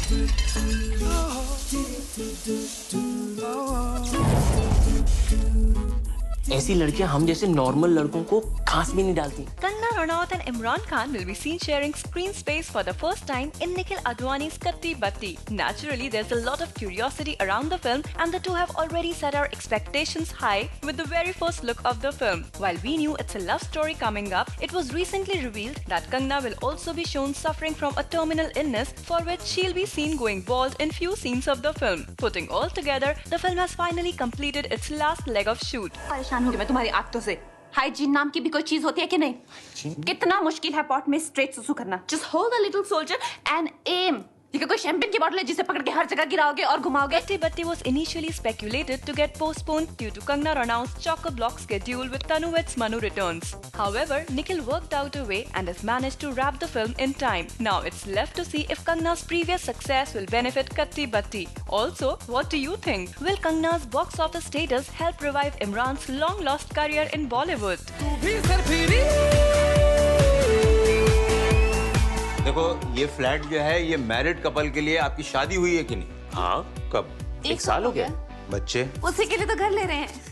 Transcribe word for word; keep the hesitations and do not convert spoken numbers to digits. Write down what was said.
ऐसी लड़कियां हम जैसे नॉर्मल लड़कों को खास भी नहीं डालती। Kangna Ranaut and Imran Khan will be seen sharing screen space for the first time in Nikhil Advani's Katti Batti. Naturally, there's a lot of curiosity around the film, and the two have already set our expectations high with the very first look of the film. While we knew it's a love story coming up, it was recently revealed that Kangna will also be shown suffering from a terminal illness for which she'll be seen going bald in few scenes of the film. Putting all together, the film has finally completed its last leg of shoot. परेशान हो गई मैं तुम्हारी आदतों से। Hygiene नाम की भी कोई चीज होती है कि नहीं? कितना मुश्किल है पॉट में स्ट्रेट सुसु करना। Just hold a little soldier and aim. ये कोई शैंपेन की बोतल है जिसे पकड़ के हर जगह गिराओगे और घुमाओगे? Katti Batti was initially speculated to get postponed due to Kangna Ranaut's chock-a-block schedule with Tanuvet's Manu returns. However, Nikhil worked out a way and has managed to wrap the film in time. Now it's left to see if Kangna's previous success will benefit Katti Batti. Also, what do you think? Will Kangna's box office status help revive Imran's long-lost career in Bollywood? देखो ये flat जो है ये married couple के लिए, आपकी शादी हुई है कि नहीं? हाँ, कब? एक साल हो गया। बच्चे? उसी के लिए तो घर ले रहे हैं।